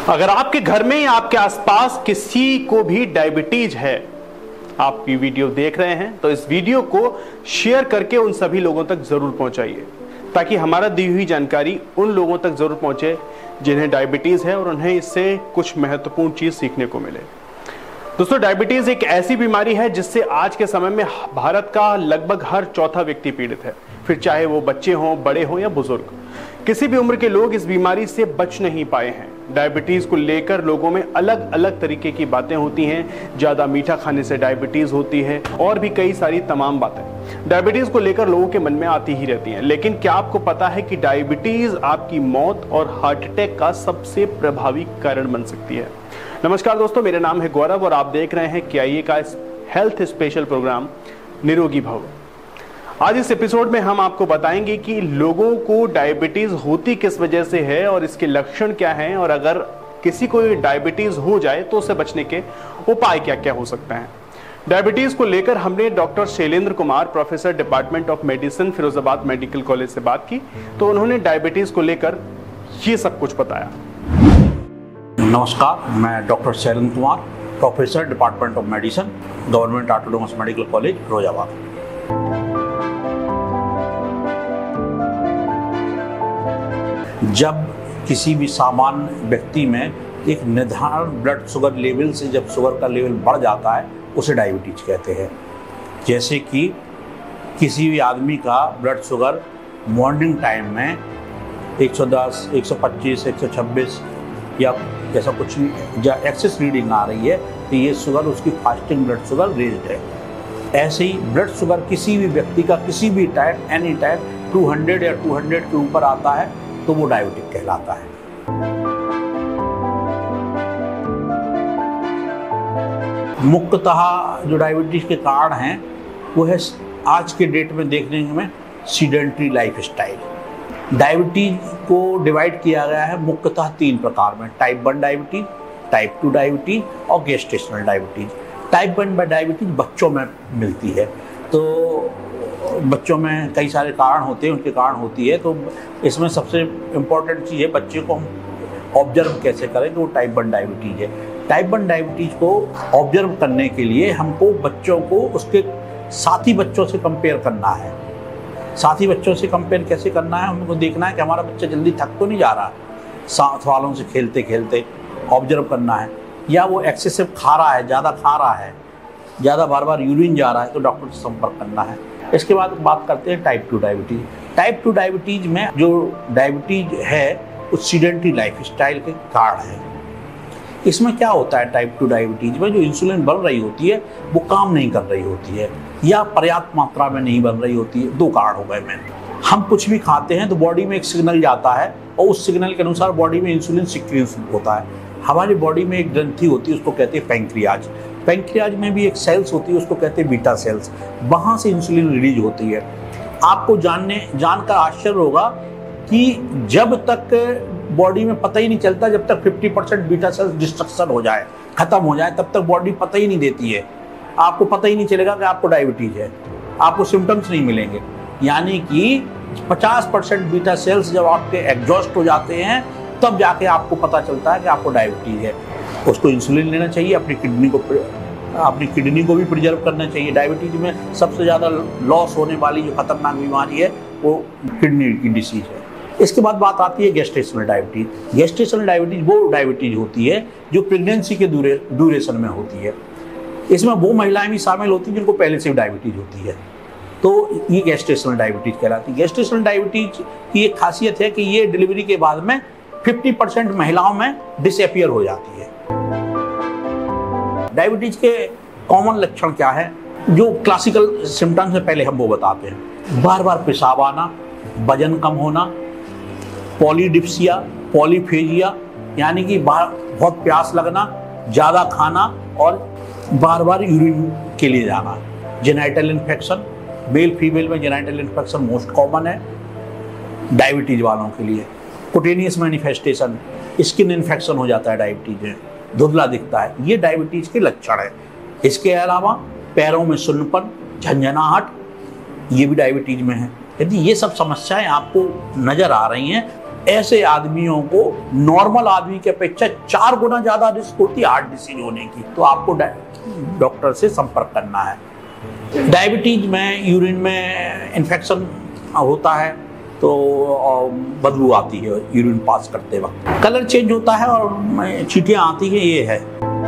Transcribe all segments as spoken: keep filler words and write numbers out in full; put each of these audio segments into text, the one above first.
अगर आपके घर में या आपके आसपास किसी को भी डायबिटीज है, आप ये वीडियो देख रहे हैं, तो इस वीडियो को शेयर करके उन सभी लोगों तक जरूर पहुंचाइए, ताकि हमारा दी हुई जानकारी उन लोगों तक जरूर पहुंचे जिन्हें डायबिटीज है और उन्हें इससे कुछ महत्वपूर्ण चीज सीखने को मिले। दोस्तों, डायबिटीज एक ऐसी बीमारी है जिससे आज के समय में भारत का लगभग हर चौथा व्यक्ति पीड़ित है, फिर चाहे वो बच्चे हों, बड़े हों या बुजुर्ग। किसी भी उम्र के लोग इस बीमारी से बच नहीं पाए हैं। डायबिटीज को लेकर लोगों में अलग अलग तरीके की बातें होती हैं। ज्यादा मीठा खाने से डायबिटीज होती है और भी कई सारी तमाम बातें डायबिटीज को लेकर लोगों के मन में आती ही रहती हैं। लेकिन क्या आपको पता है कि डायबिटीज आपकी मौत और हार्ट अटैक का सबसे प्रभावी कारण बन सकती है? नमस्कार दोस्तों, मेरा नाम है गौरव और आप देख रहे हैं केआईए का हेल्थ स्पेशल प्रोग्राम निरोगी भव। आज इस एपिसोड में हम आपको बताएंगे कि लोगों को डायबिटीज होती किस वजह से है और इसके लक्षण क्या हैं, और अगर किसी को डायबिटीज हो जाए तो उससे बचने के उपाय क्या क्या हो सकते हैं। डायबिटीज को लेकर हमने doctor Shailendra Kumar, professor department of medicine, Firozabad medical college से बात की, तो उन्होंने डायबिटीज को लेकर ये सब कुछ बताया। नमस्कार, मैं doctor Shailendra Kumar, professor department of medicine, government autonomous medical college Firozabad. जब किसी भी सामान्य व्यक्ति में एक निर्धारित ब्लड शुगर लेवल से जब शुगर का लेवल बढ़ जाता है, उसे डायबिटीज कहते हैं। जैसे कि किसी भी आदमी का ब्लड शुगर मॉर्निंग टाइम में एक सौ दस, एक सौ पच्चीस, एक सौ छब्बीस या ऐसा कुछ या एक्सेस रीडिंग आ रही है, तो ये शुगर उसकी फास्टिंग ब्लड शुगर रेज्ड है। ऐसे ही ब्लड शुगर किसी भी व्यक्ति का किसी भी टाइम एनी टाइम दो सौ या दो सौ के ऊपर आता है तो वो डायबिटिक कहलाता है। मुख्यतः जो डायबिटीज के कारण हैं वो है आज के डेट में देखने में सीडेंटरी लाइफ स्टाइल। डायबिटीज को डिवाइड किया गया है मुख्यतः तीन प्रकार में: type one diabetes, type two diabetes और gestational diabetes. Type one diabetes बच्चों में मिलती है, तो बच्चों में कई सारे कारण होते हैं, उनके कारण होती है। तो इसमें सबसे इम्पोर्टेंट चीज़ है बच्चे को हम ऑब्जर्व कैसे करें, तो वो टाइप वन डायबिटीज है। टाइप वन डायबिटीज को ऑब्जर्व करने के लिए हमको बच्चों को उसके साथी बच्चों से कंपेयर करना है। साथी बच्चों से कंपेयर कैसे करना है? हमको देखना है कि हमारा बच्चा जल्दी थक तो नहीं जा रहा, साथ वालों से खेलते खेलते ऑब्जर्व करना है, या वो एक्सेसिव खा रहा है, ज़्यादा खा रहा है, ज़्यादा बार बार यूरिन जा रहा है, तो डॉक्टर से संपर्क करना है। इसके बाद बात करते हैं type two diabetes. Type two diabetes में जो डायबिटीज है वो सीडेंटरी लाइफ स्टाइल के कारण है। इसमें क्या होता है, टाइप टू डायबिटीज में जो इंसुलिन बन रही होती है वो काम नहीं कर रही होती है या पर्याप्त मात्रा में नहीं बन रही होती है। दो कारण हो गए में हम कुछ भी खाते हैं तो बॉडी में एक सिग्नल जाता है और उस सिग्नल के अनुसार बॉडी में इंसुलिन सिक्रीट होता है। हमारी बॉडी में एक ग्रंथि होती है, उसको कहते हैं पैंक्रियाज। पैंक्रियाज में भी एक सेल्स होती है, उसको कहते हैं बीटा सेल्स। वहाँ से इंसुलिन रिलीज होती है। आपको जानने जानकर आश्चर्य होगा कि जब तक बॉडी में पता ही नहीं चलता, जब तक पचास परसेंट बीटा सेल्स डिस्ट्रक्शन हो जाए, खत्म हो जाए, तब तक बॉडी पता ही नहीं देती है। आपको पता ही नहीं चलेगा कि आपको डायबिटीज है, आपको सिम्टम्स नहीं मिलेंगे। यानी कि पचास परसेंट बीटा सेल्स जब आपके एग्जॉस्ट हो जाते हैं तब जाके आपको पता चलता है कि आपको डायबिटीज है। उसको इंसुलिन लेना चाहिए, अपनी किडनी को अपनी किडनी को भी प्रिजर्व करना चाहिए। डायबिटीज में सबसे ज़्यादा लॉस होने वाली जो खतरनाक बीमारी है वो किडनी की डिसीज है। इसके बाद बात आती है गेस्टेशनल डायबिटीज। गेस्टेशनल डायबिटीज वो डायबिटीज होती है जो प्रेगनेंसी के दूरे ड्यूरेशन में होती है। इसमें वो महिलाएं भी शामिल होती हैं जिनको पहले से डायबिटीज होती है, तो ये गेस्टेशनल डायबिटीज कहलाती है। गेस्टेशनल डायबिटीज की एक खासियत है कि ये डिलीवरी के बाद में पचास परसेंट महिलाओं में डिसअपियर हो जाती है। डायबिटीज के कॉमन लक्षण क्या है? जो क्लासिकल सिम्टम्स है पहले हम वो बताते हैं। बार बार पेशाब आना, वजन कम होना, पॉलीडिप्सिया, पॉलीफेजिया यानी कि बहुत प्यास लगना, ज़्यादा खाना और बार बार यूरिन के लिए जाना। जेनाइटल इन्फेक्शन, मेल फीमेल में जेनाइटल इन्फेक्शन मोस्ट कॉमन है डायबिटीज वालों के लिए। कुटेनियस मैनिफेस्टेशन, स्किन इन्फेक्शन हो जाता है डायबिटीज में, धुंधला दिखता है, ये डायबिटीज के लक्षण है। इसके अलावा पैरों में सुन्नपन, झंझनाहट, ये भी डायबिटीज में है। यदि ये सब समस्याएं आपको नजर आ रही हैं ऐसे आदमियों को नॉर्मल आदमी की अपेक्षा चार गुना ज्यादा रिस्क होती है हार्ट डिसीज होने की। तो आपको डॉक्टर से संपर्क करना है। डायबिटीज में यूरिन में इन्फेक्शन होता है तो बदबू आती है यूरिन पास करते वक्त, कलर चेंज होता है और चींटियां आती है, ये है।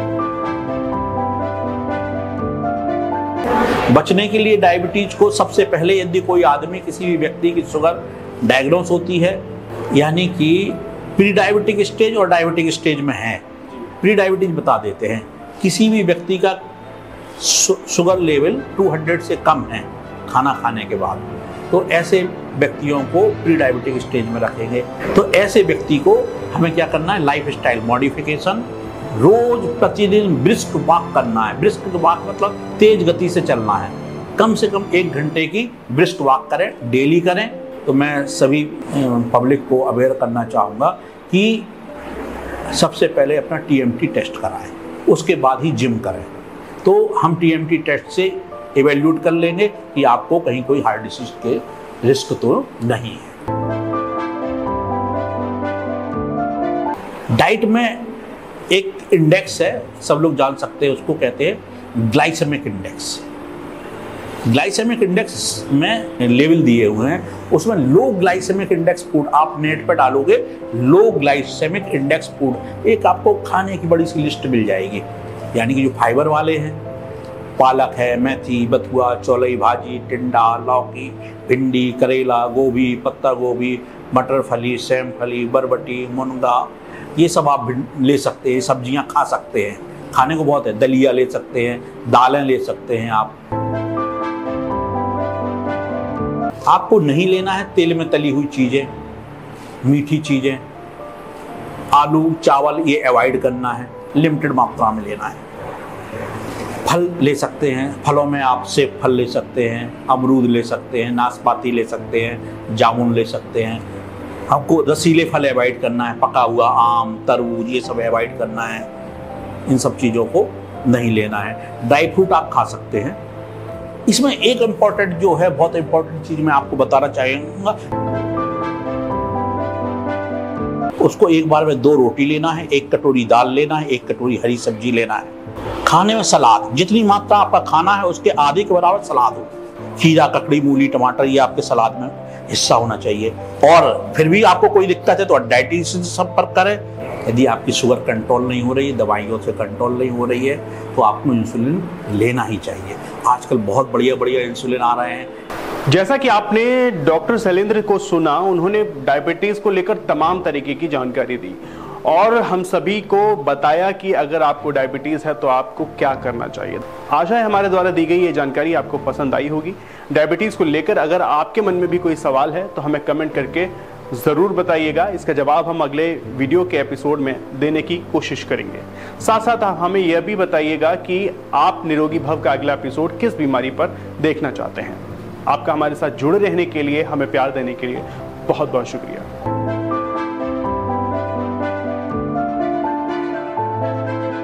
बचने के लिए डायबिटीज को सबसे पहले, यदि कोई आदमी किसी भी व्यक्ति की शुगर डायग्नोस होती है, यानी कि प्री डायबिटिक स्टेज और डायबिटिक स्टेज में है, प्री डायबिटीज बता देते हैं, किसी भी व्यक्ति का शुगर लेवल दो सौ से कम है खाना खाने के बाद, तो ऐसे व्यक्तियों को प्री डायबिटिक स्टेज में रखेंगे। तो ऐसे व्यक्ति को हमें क्या करना है, लाइफ स्टाइल मॉडिफिकेशन, रोज प्रतिदिन ब्रिस्क वॉक करना है। ब्रिस्क वॉक मतलब तेज गति से चलना है, कम से कम एक घंटे की ब्रिस्क वॉक करें, डेली करें। तो मैं सभी पब्लिक को अवेयर करना चाहूँगा कि सबसे पहले अपना टी एम टी टेस्ट कराएं, उसके बाद ही जिम करें। तो हम टी एम टी टेस्ट से इवेल्यूट कर लेंगे कि आपको कहीं कोई हार्ट डिसीज के रिस्क तो नहीं है। डाइट में एक इंडेक्स है, सब लोग जान सकते हैं, उसको कहते हैं ग्लाइसेमिक इंडेक्स। ग्लाइसेमिक इंडेक्स में लेवल दिए हुए हैं, उसमें लो ग्लाइसेमिक इंडेक्स फूड, आप नेट पर डालोगे लो ग्लाइसेमिक इंडेक्स फूड, एक आपको खाने की बड़ी सी लिस्ट मिल जाएगी। यानी कि जो फाइबर वाले हैं, पालक है, मेथी, बथुआ, चौलाई भाजी, टिंडा, लौकी, भिंडी, करेला, गोभी, पत्ता गोभी, मटर फली, सेम फली, बरबटी, मुनगा, ये सब आप ले सकते हैं, सब्जियां खा सकते हैं, खाने को बहुत है। दलिया ले सकते हैं, दालें ले सकते हैं आप। आपको नहीं लेना है तेल में तली हुई चीजें, मीठी चीजें, आलू, चावल, ये अवॉइड करना है, लिमिटेड मात्रा में लेना है। फल ले सकते हैं, फलों में आप सेब फल ले सकते हैं, अमरूद ले सकते हैं, नाशपाती ले सकते हैं, जामुन ले सकते हैं। आपको रसीले फल अवॉइड करना है, पका हुआ आम, तरबूज, ये सब अवॉइड करना है, इन सब चीज़ों को नहीं लेना है। ड्राई फ्रूट आप खा सकते हैं। इसमें एक इम्पॉर्टेंट जो है, बहुत इम्पॉर्टेंट चीज़ मैं आपको बताना चाहूँगा, उसको एक बार में दो रोटी लेना है, एक कटोरी दाल लेना है, एक कटोरी हरी सब्जी लेना है। खाने में सलाद, जितनी मात्रा आपका खाना है उसके आधे के बराबर सलाद हो। खीरा, ककड़ी, मूली, टमाटर, ये आपके सलाद में हिस्सा होना चाहिए। और फिर भी आपको कोई दिक्कत है तो डायटिशियन से संपर्क करें। यदि आपकी शुगर कंट्रोल नहीं हो रही है, दवाइयों से कंट्रोल नहीं हो रही है, तो आपको इंसुलिन लेना ही चाहिए। आजकल बहुत बढ़िया बढ़िया इंसुलिन आ रहे हैं। जैसा कि आपने डॉक्टर शैलेंद्र को सुना, उन्होंने डायबिटीज को लेकर तमाम तरीके की जानकारी दी और हम सभी को बताया कि अगर आपको डायबिटीज है तो आपको क्या करना चाहिए। आशा है हमारे द्वारा दी गई ये जानकारी आपको पसंद आई होगी। डायबिटीज को लेकर अगर आपके मन में भी कोई सवाल है तो हमें कमेंट करके जरूर बताइएगा। इसका जवाब हम अगले वीडियो के एपिसोड में देने की कोशिश करेंगे। साथ साथ हमें यह भी बताइएगा कि आप निरोगी भव का अगला एपिसोड किस बीमारी पर देखना चाहते हैं। आपका हमारे साथ जुड़े रहने के लिए, हमें प्यार देने के लिए बहुत बहुत शुक्रिया।